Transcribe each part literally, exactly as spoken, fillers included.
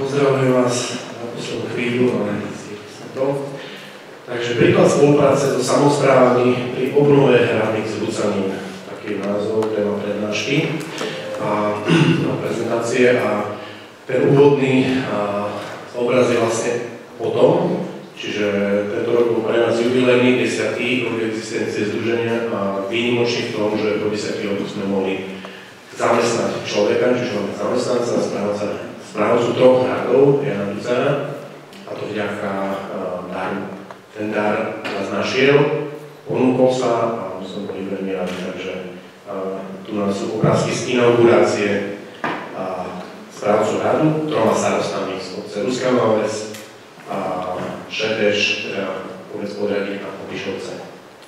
Pozdravujem vás na poslednú chvíľu, ale si to. Takže príklad spolupráce so samosprávami pri obnove hradných zrúcanín. Taký názov, téma prednášky a prezentácie a ten úvodný obraz je vlastne o tom, čiže tento rok bol pre nás jubilejný desiatý rok existencie združenia a výnimočný v tom, že po desiatich rokoch sme mohli zamestnať človeka, čiže máme zamestnanca a správca správcu troch hradov, Jana Ducana, a to vďaka uh, daru. Ten dar nás našiel, ponúkol sa a som boli veľmi rádi, takže uh, tu nás sú obrázky z inaugurácie uh, správcu hradu, troma starostami z obce Ruská Mávec, a Šeteš, teda obec Podradík a Obišovce.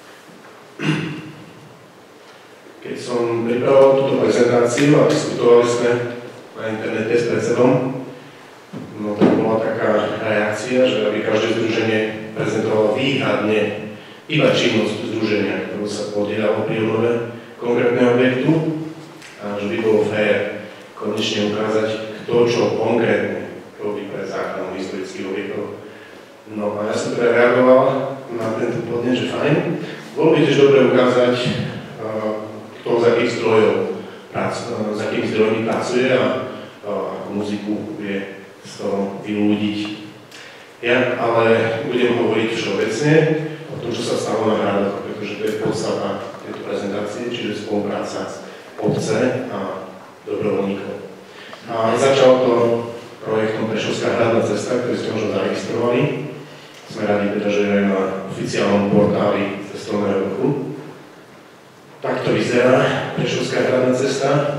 Keď som pripravoval túto prezentáciu a diskutovali sme na internete s predsedom, no to bola taká reakcia, že aby každé združenie prezentovalo výhradne iba činnosť združenia, ktorú sa podielalo pri obnove konkrétneho objektu a že by bolo fér konečne ukázať, kto čo konkrétne robí pre záchranu historických objektov. No a ja som teda reagoval na tento podnet, že fajn. Bolo by tiež dobre ukázať, kto z akých zdrojov s akými zdrojmi pracuje a akú muziku vie z toho vyľúdiť. Ja ale budem hovoriť všeobecne o tom, čo sa stalo na hradoch, pretože to je podstata tejto prezentácie, čiže spolupráca obce a dobrovoľníkov. A začalo to projektom Prešovská hradná cesta, ktorý ste možno zaregistrovali. Sme radi teda, že je na oficiálnom portáli cestovného ruchu. Takto vyzerá Prešovská hradná cesta,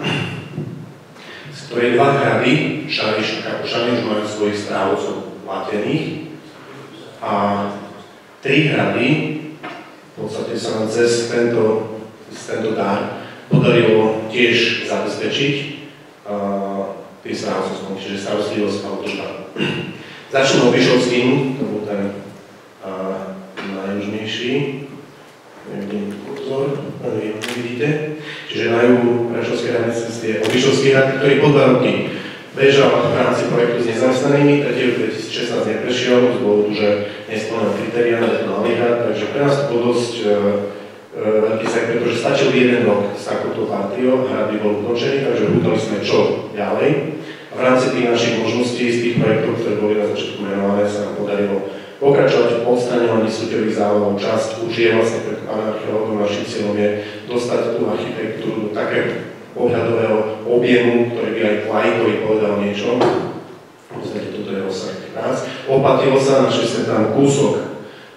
z ktorej dva hrady, Šariš a Kapušany, už majú svojich správcov platených a tri hrady, v podstate sa nám cez tento, cez tento dar podarilo tiež zabezpečiť uh, tým správcovstvom, čiže starostlivosť a údržba. Začnem Obišovským, to bol ten uh, najjužnejší. Nevidím pozor, nevidíte. Čiže na juhu Prešovskej hradnej cesty je Obišovský hrad, ktorý po dva roky bežal v rámci projektu s nezamestnanými, tretieho dvetisícšestnásť neprešiel z dôvodu, že nesplňal kritériá na ten malý hrad, takže pre nás to bol dosť uh, uh, veľký sek, pretože stačil jeden rok s takouto partiou, hrad by bol ukončený, takže hútali sme čo ďalej. A v rámci tých našich možností, z tých projektov, ktoré boli na začiatku menované, sa nám podarilo pokračovať v odstraňovaní súťových závodov. Časť už je vlastne pred pánom archeológom, našim cieľom je dostať tú architektúru do takého pohľadového objemu, ktorý by aj lajkovi povedal niečo. V podstate toto je rozsah prác. Opatilo sa, našli sme tam kúsok uh,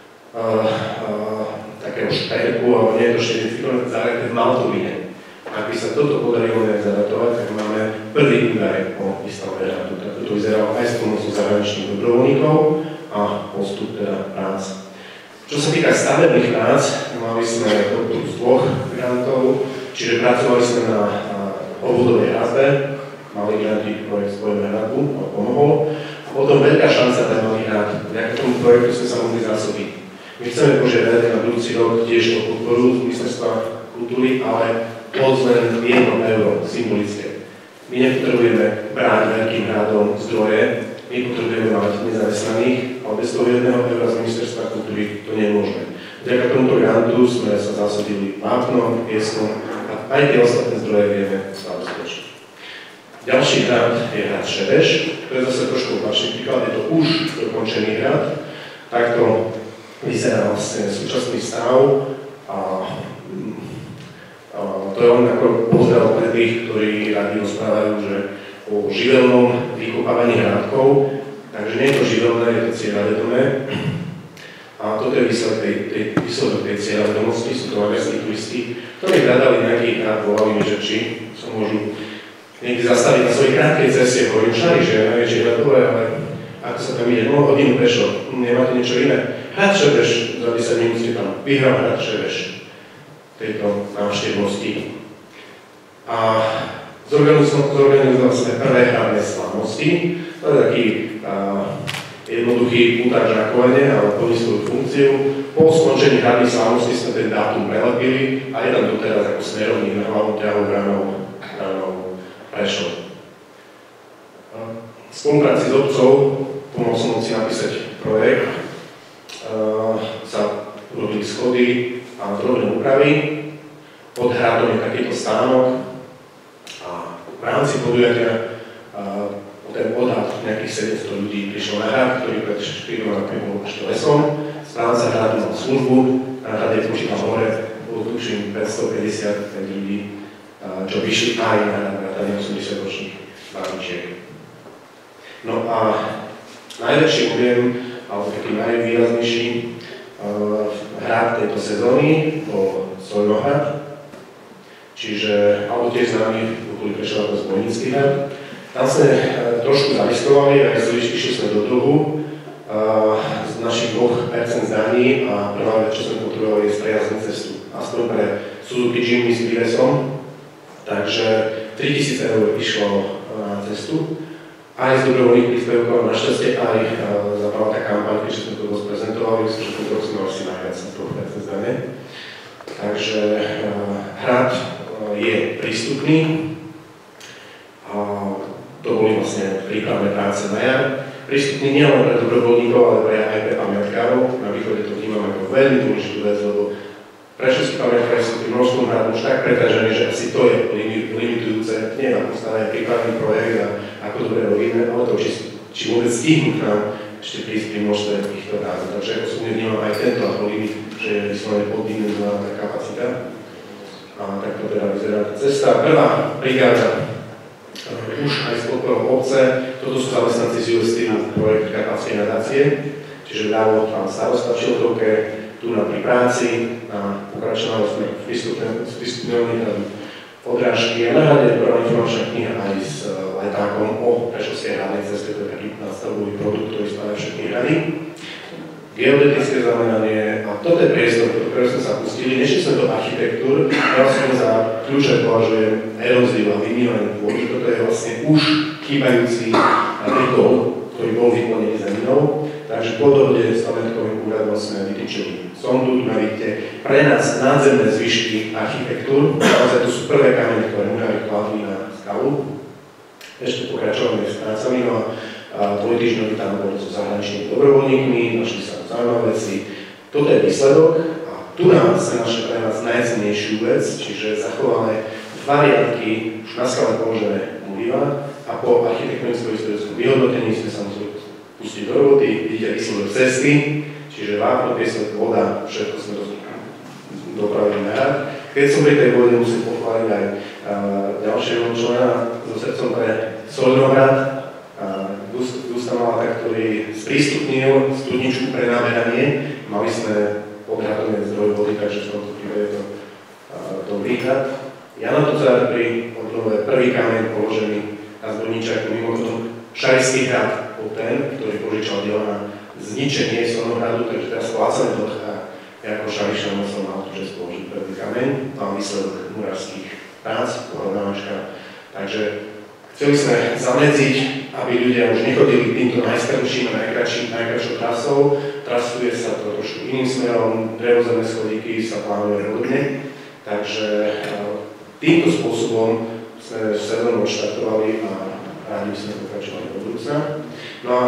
uh, takého šperku, alebo nie je to štyrifikované záleté v Maltovine. Ak by sa toto podarilo nejak zadatovať, tak máme prvý údaj o výstavbe hradu. Tak toto vyzeralo aj s pomocou zahraničných dobrovoľníkov a postup teda prác. Čo sa týka stavebných prác, mali sme podporu z dvoch grantov, čiže pracovali sme na obvodovej hrazbe, mali granty projekt Spojeného hradbu, to pomohol. A potom veľká šanca pre malý hrad, vďaka tomu projektu sme sa mohli zásobiť. My chceme požiadať na budúci rok tiež o podporu z Ministerstva kultúry, ale od len jedno euro symbolické. My nepotrebujeme brať veľkým hradom zdroje, my potrebujeme mať nezamestnaných, ale bez toho jedného eura z Ministerstva kultúry to nemôžeme. Vďaka tomuto grantu sme sa zásobili vápnom, pieskom a aj tie ostatné zdroje vieme zabezpečiť. Ďalší hrad je hrad Šeteš, to je zase trošku opačný príklad, je to už dokončený hrad. Takto vyzerá vlastne súčasný stav a, a to je len ako pozdrav pre tých, ktorí radi rozprávajú, že o živelnom vykopávaní hrádkov, takže nie je to živelné, je to cieľavedomé. A toto je výsledok tej, tej, výsledok tej cieľavedomosti, sú to maďarskí turisti, ktorí hľadali nejaký hrad, volali mi, že či sa môžu niekde zastaviť na svojej krátkej ceste, hovorím všade, že je najväčšie hradové, ale ako sa tam ide, no hodinu prešlo, nemáte niečo iné. Hrad Šeteš, za desať minút ste tam, vyhral hrad Šeteš tejto návštevnosti. A zorganizovali sme prvé hradné slávnosti. To je taký uh, jednoduchý útak žakovania, ale plní svoju funkciu. Po skončení hradných slávností sme ten dátum prelepili a je tam doteraz ako smerovník na hlavnú ťahu hranou Prešov. Uh, spolupráci s obcov pomocou moci napísať projekt sa urobili schody a drobné úpravy. Pod hradom je takýto stánok a v rámci podujatia o ten odhad nejakých sedemsto ľudí prišlo na hrad, ktorý pred štyri rokmi bol ešte lesom. Správca hradu mal službu, na hrade počítal hore, bolo tuším päťstopäťdesiat ľudí, čo vyšli aj na hrade osemdesiatročných barničiek. No a najväčší objem, alebo taký najvýraznejší hrad tejto sezóny bol Soľnohrad, čiže, alebo tiež známy v okolí Prešova ako Zbojnícky hrad. Tam sme trošku zariskovali, aj išli sme do dlhu z našich dvoch percent zdaní a prvá vec, čo sme potrebovali, je sprejazniť cestu. Aspoň pre Suzuki Jimny s Privesom. Takže tritisíc eur išlo na cestu. Aj z dobrovoľných príspevkov, našťastie aj zabrala tá kampaň, keďže sme to dosť prezentovali, myslím, že tento rok sme asi najviac z dvoch percent zdane. Takže hrad je prístupný. A to boli vlastne prípravné práce na jar. Prístupný nielen pre dobrovoľníkov, ale pre aj pre pamiatkárov. Na východe to vnímam ako veľmi dôležitú vec, lebo prešovskí pamiatkári sú pri množstvom hradu už tak preťažení, že asi to je limitujúce. Nie na postavený prípravný projekt a ako dobre robíme, ale to, či, či vôbec stihnú k nám ešte prísť pri množstve týchto hrádov. Takže osobne vnímam aj tento ako limit, že je vyslovene poddimenzovaná tá kapacita. A tak to teda vyzerá cesta. Prvá brigáda už aj s podporou obce. Toto sú zamestnanci z ú es té projekt Karpatskej nadácie, čiže ľavo pán starosta v Šiltovke, tu na pri práci a pokračovali sme v prístupňovaní odrážky a náhľadne prvá informačná kniha aj s letákom o Prešovskej hradnej ceste, to je taký nástavbový produkt, ktorý spája všetky hrady. Geodetické zameranie a toto je priestor, do ktorého sme sa pustili. Nešli sme do architektúr, ja som za kľúče považujem eróziu a vymývanie pôdy. Toto je vlastne už chýbajúci rytol, ktorý bol vyplnený zeminou. Takže po dohode s pamiatkovým úradom sme vytýčili sondu, tu vidíte pre nás nadzemné zvyšky architektúr. Naozaj to sú prvé kamene, ktoré murári kladli na skalu. Ešte pokračovali s prácami, no a dvojtýždňový tam boli so zahraničnými dobrovoľníkmi, našli sa zaujímavé veci. Toto je výsledok a tu nám sa naše pre nás najcennejšiu vec, čiže zachováme dva riadky, už na skale položené mluviva a po architektonicko-historickom vyhodnotení sme sa museli pustiť do roboty, vidíte výsledok cesty, čiže vápno, piesok, voda, všetko sme dopravili na rad. Keď som pri tej vode musím pochváliť aj uh, ďalšieho člena so srdcom pre Soľnohrad, Gustav Malata, ktorý sprístupnil studničku pre náberanie. Mali sme odhradové zdroj vody, takže v tomto prípade je to uh, dobrý hrad. Jana Tucár pri obnove prvý kameň položený na zborníčaku, mimochodom Šajský hrad bol ten, ktorý požičal diela na zničenie Soľnohradu, takže teraz splácame dlh a ja ako Šarišan som mal tu, že spoložiť prvý kameň, mám výsledok murárských prác, pohľadávačka. Takže chceli sme zamedziť, aby ľudia už nechodili týmto najstarším a najkračším, najkračšou trasou. Trasuje sa to trošku iným smerom, drevozemné schodíky sa plánuje rodne. Takže týmto spôsobom sme sezónu odštartovali a rádi sme pokračovali do budúcna. No a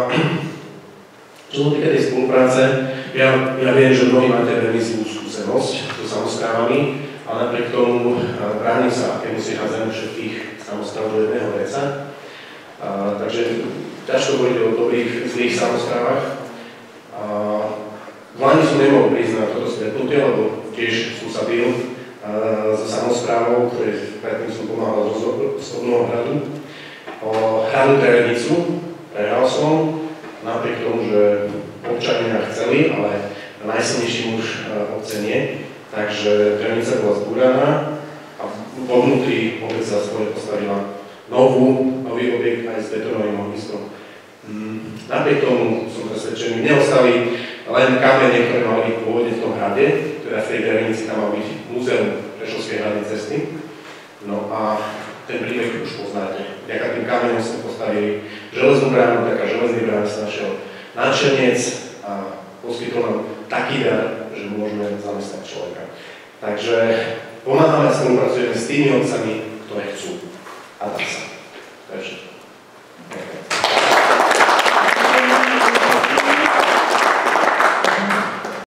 čo sa týka tej spolupráce, ja, ja viem, že mnohí máte veľmi zlú skúsenosť so samosprávami, ale napriek tomu bránim sa akémusi hádzaniu všetkých samospráv do jedného vreca. Takže ťažko hovoriť o dobrých, zlých samosprávach. V Lani som nemohol prísť na toto stretnutie, lebo tiež som sa bil so samosprávou, ktorej predtým som pomáhal z Obnohohradu. O hradu Trevenicu prehral som, napriek tomu, že občania chceli, ale najsilnejší muž obce nie. Takže Trevenica bola zbúraná a vo vnútri obec sa skôr postavila novú, nový objekt aj s betónovým ohniskom. Napriek tomu som presvedčený, neostali len kamene, ktoré mali byť pôvodne v tom hrade, teda v tej Trevenici tam mal byť múzeum Prešovskej hradnej cesty. No a ten príbeh už poznáte. Vďaka tým kameňom sme postavili železnú bránu, taká železný brán sa našiel náčelniec a poskytol nám taký dar, že môžeme zamestnať človeka. Takže pomáhame a spolupracujeme s tými obcami, ktoré chcú. A dá sa. To je všetko.